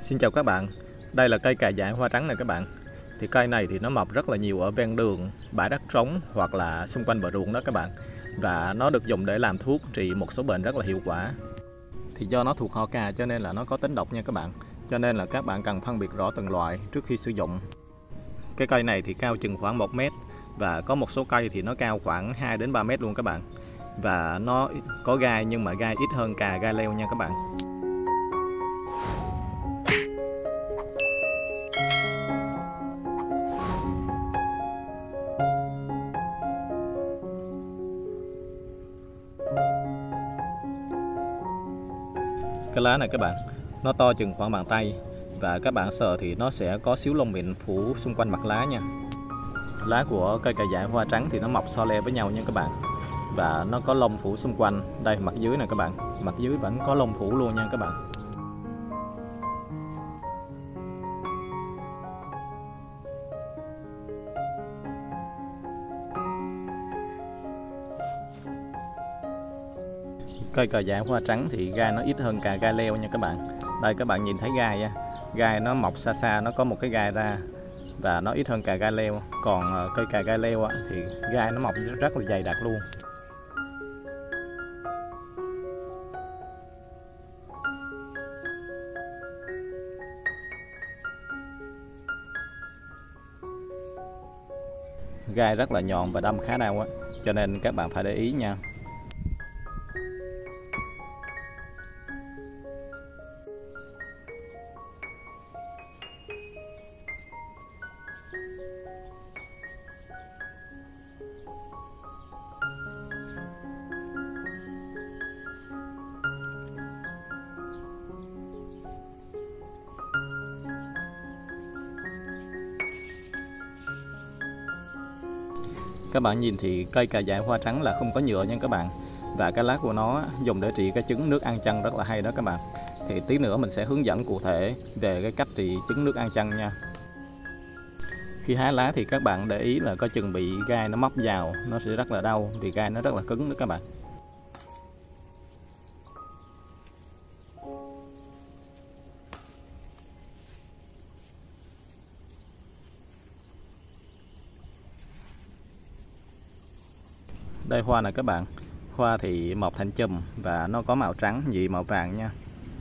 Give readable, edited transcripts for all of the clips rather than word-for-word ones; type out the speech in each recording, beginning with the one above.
Xin chào các bạn, đây là cây cà dại hoa trắng này các bạn. Thì cây này thì nó mọc rất là nhiều ở ven đường, bãi đất trống hoặc là xung quanh bờ ruộng đó các bạn. Và nó được dùng để làm thuốc trị một số bệnh rất là hiệu quả. Thì do nó thuộc họ cà cho nên là nó có tính độc nha các bạn. Cho nên là các bạn cần phân biệt rõ từng loại trước khi sử dụng. Cái cây này thì cao chừng khoảng 1 mét và có một số cây thì nó cao khoảng 2 đến 3 mét luôn các bạn. Và nó có gai nhưng mà gai ít hơn cà gai leo nha các bạn. Cái lá này các bạn, nó to chừng khoảng bàn tay và các bạn sờ thì nó sẽ có xíu lông mịn phủ xung quanh mặt lá nha. Lá của cây cà dại hoa trắng thì nó mọc so le với nhau nha các bạn. Và nó có lông phủ xung quanh. Đây mặt dưới này các bạn, mặt dưới vẫn có lông phủ luôn nha các bạn. Cây cà dại hoa trắng thì gai nó ít hơn cà gai leo nha các bạn. Đây các bạn nhìn thấy gai nha. Gai nó mọc xa xa, nó có một cái gai ra và nó ít hơn cà gai leo. Còn cây cà gai leo thì gai nó mọc rất là dày đặc luôn. Gai rất là nhọn và đâm khá đau cho nên các bạn phải để ý nha. Các bạn nhìn thì cây cà dại hoa trắng là không có nhựa nha các bạn. Và cái lá của nó dùng để trị cái chứng nước ăn chân rất là hay đó các bạn. Thì tí nữa mình sẽ hướng dẫn cụ thể về cái cách trị chứng nước ăn chân nha. Khi hái lá thì các bạn để ý là có chừng bị gai nó móc vào, nó sẽ rất là đau vì gai nó rất là cứng đó các bạn. Đây hoa này các bạn, hoa thì mọc thành chùm và nó có màu trắng nhị màu vàng nha.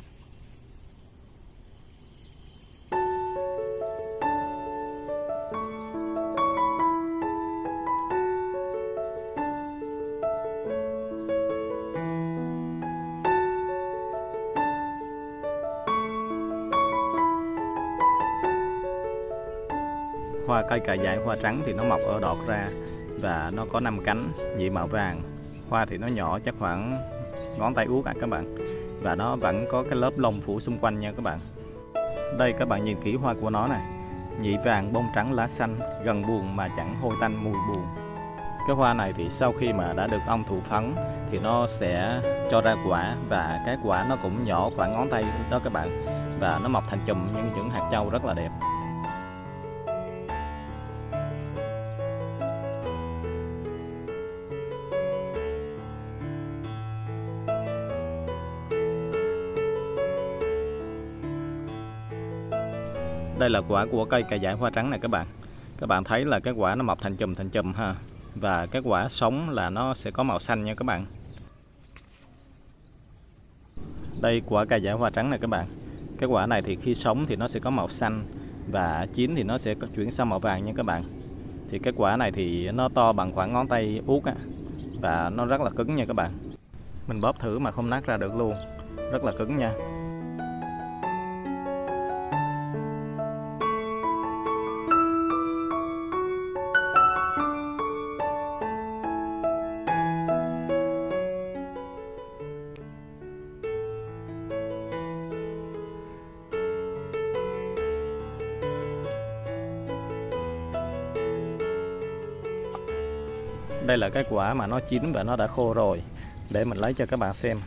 Hoa cây cà dại hoa trắng thì nó mọc ở đọt ra và nó có 5 cánh nhị màu vàng. Hoa thì nó nhỏ chắc khoảng ngón tay út các bạn. Và nó vẫn có cái lớp lông phủ xung quanh nha các bạn. Đây các bạn nhìn kỹ hoa của nó này. Nhị vàng bông trắng lá xanh, gần buồn mà chẳng hôi tanh mùi buồn. Cái hoa này thì sau khi mà đã được ong thụ phấn thì nó sẽ cho ra quả. Và cái quả nó cũng nhỏ khoảng ngón tay đó các bạn. Và nó mọc thành chùm những hạt châu rất là đẹp. Đây là quả của cây cà dại hoa trắng này các bạn. Các bạn thấy là cái quả nó mọc thành chùm ha. Và cái quả sống là nó sẽ có màu xanh nha các bạn. Đây quả cà dại hoa trắng này các bạn. Cái quả này thì khi sống thì nó sẽ có màu xanh và chín thì nó sẽ chuyển sang màu vàng nha các bạn. Thì cái quả này thì nó to bằng khoảng ngón tay út và nó rất là cứng nha các bạn. Mình bóp thử mà không nát ra được luôn. Rất là cứng nha. Đây là cái quả mà nó chín và nó đã khô rồi. Để mình lấy cho các bạn xem.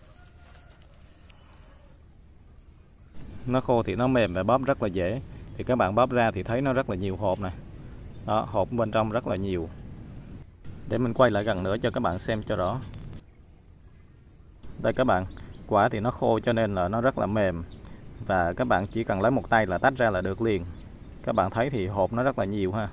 Nó khô thì nó mềm và bóp rất là dễ. Thì các bạn bóp ra thì thấy nó rất là nhiều hộp này. Đó, hộp bên trong rất là nhiều. Để mình quay lại gần nữa cho các bạn xem cho rõ. Đây các bạn, quả thì nó khô cho nên là nó rất là mềm. Và các bạn chỉ cần lấy một tay là tách ra là được liền. Các bạn thấy thì hột nó rất là nhiều ha.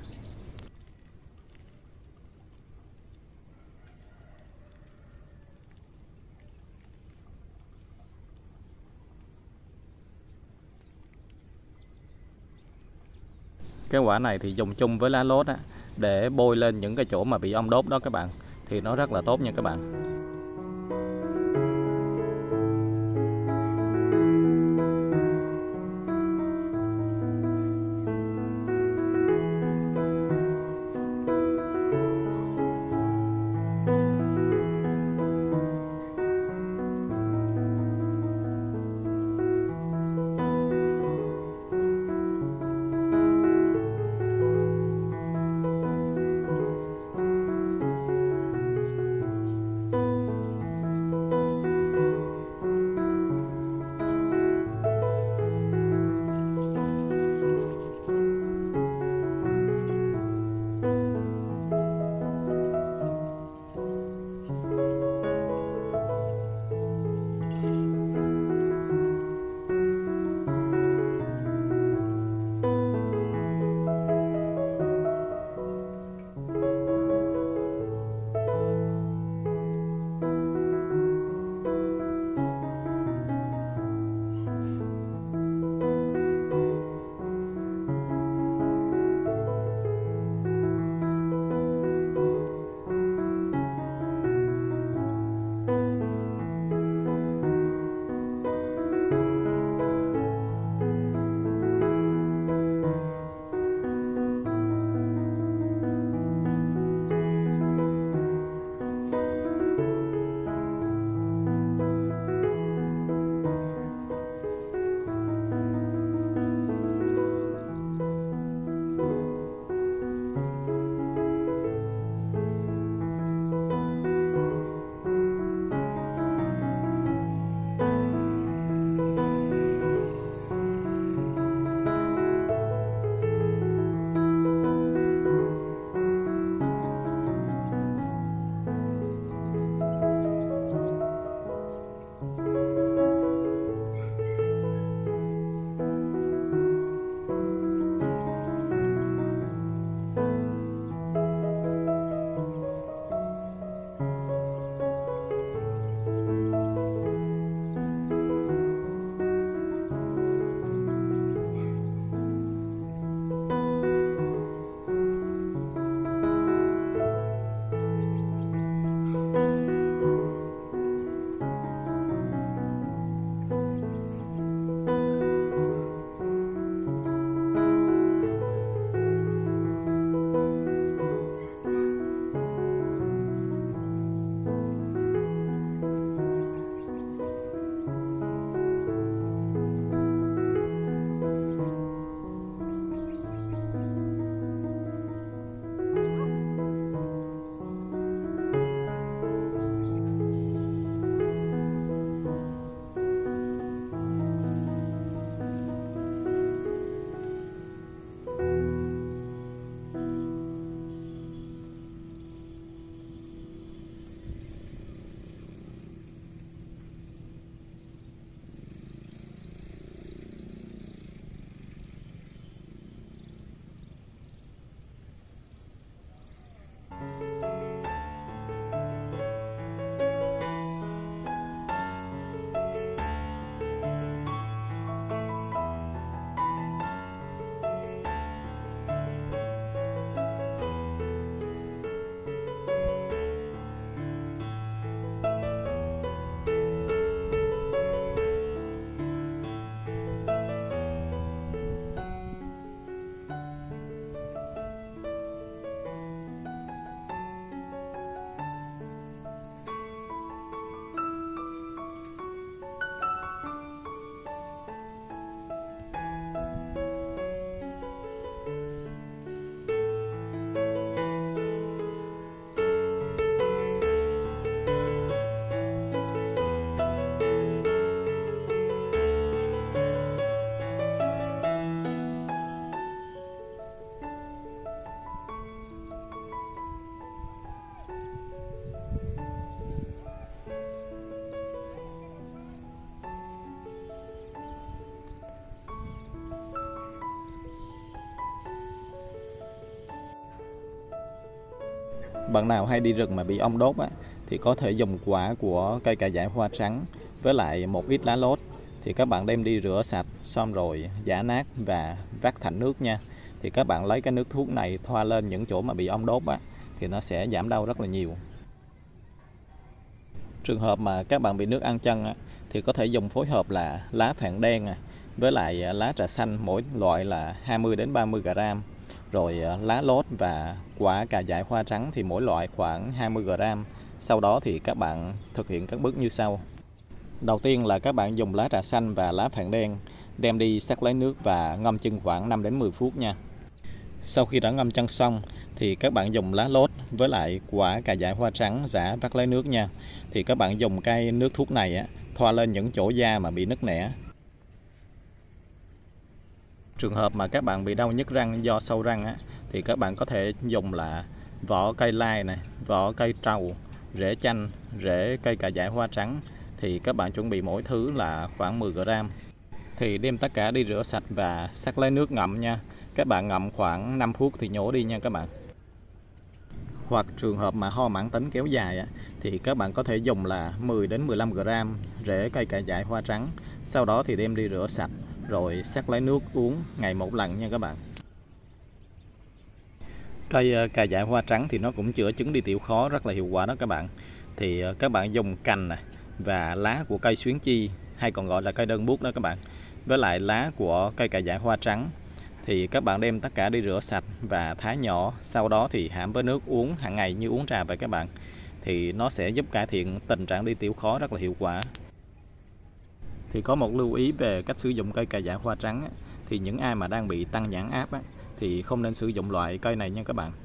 Cái quả này thì dùng chung với lá lốt á, để bôi lên những cái chỗ mà bị ong đốt đó các bạn, thì nó rất là tốt nha các bạn. Bạn nào hay đi rừng mà bị ong đốt á, thì có thể dùng quả của cây cà dại hoa trắng với lại một ít lá lốt. Thì các bạn đem đi rửa sạch xong rồi giã nát và vắt thành nước nha. Thì các bạn lấy cái nước thuốc này thoa lên những chỗ mà bị ong đốt á, thì nó sẽ giảm đau rất là nhiều. Trường hợp mà các bạn bị nước ăn chân á, thì có thể dùng phối hợp là lá phạn đen với lại lá trà xanh, mỗi loại là 20 đến 30 g. Rồi lá lốt và quả cà dại hoa trắng thì mỗi loại khoảng 20 g. Sau đó thì các bạn thực hiện các bước như sau. Đầu tiên là các bạn dùng lá trà xanh và lá phạn đen đem đi sắc lấy nước và ngâm chân khoảng 5 đến 10 phút nha. Sau khi đã ngâm chân xong thì các bạn dùng lá lốt với lại quả cà dại hoa trắng giã vắt lấy nước nha. Thì các bạn dùng cái nước thuốc này thoa lên những chỗ da mà bị nứt nẻ. Trường hợp mà các bạn bị đau nhức răng do sâu răng thì các bạn có thể dùng là vỏ cây lai này, vỏ cây trầu, rễ chanh, rễ cây cà dại hoa trắng. Thì các bạn chuẩn bị mỗi thứ là khoảng 10 g. Thì đem tất cả đi rửa sạch và sắc lấy nước ngậm nha. Các bạn ngậm khoảng 5 phút thì nhổ đi nha các bạn. Hoặc trường hợp mà ho mãn tính kéo dài thì các bạn có thể dùng là 10 đến 15 g rễ cây cà dại hoa trắng. Sau đó thì đem đi rửa sạch rồi sắc lấy nước uống ngày một lần nha các bạn. Cây cà dại hoa trắng thì nó cũng chữa chứng đi tiểu khó rất là hiệu quả đó các bạn. Thì các bạn dùng cành và lá của cây xuyến chi hay còn gọi là cây đơn bút đó các bạn, với lại lá của cây cà dại hoa trắng, thì các bạn đem tất cả đi rửa sạch và thái nhỏ, sau đó thì hãm với nước uống hàng ngày như uống trà vậy các bạn. Thì nó sẽ giúp cải thiện tình trạng đi tiểu khó rất là hiệu quả. Thì có một lưu ý về cách sử dụng cây cà dại hoa trắng thì những ai mà đang bị tăng nhãn áp thì không nên sử dụng loại cây này nha các bạn.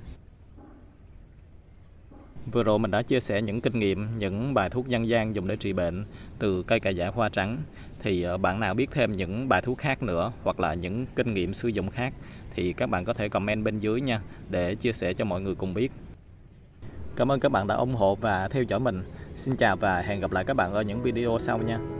Vừa rồi mình đã chia sẻ những kinh nghiệm, những bài thuốc dân gian dùng để trị bệnh từ cây cà dại hoa trắng. Thì bạn nào biết thêm những bài thuốc khác nữa hoặc là những kinh nghiệm sử dụng khác thì các bạn có thể comment bên dưới nha, để chia sẻ cho mọi người cùng biết. Cảm ơn các bạn đã ủng hộ và theo dõi mình. Xin chào và hẹn gặp lại các bạn ở những video sau nha.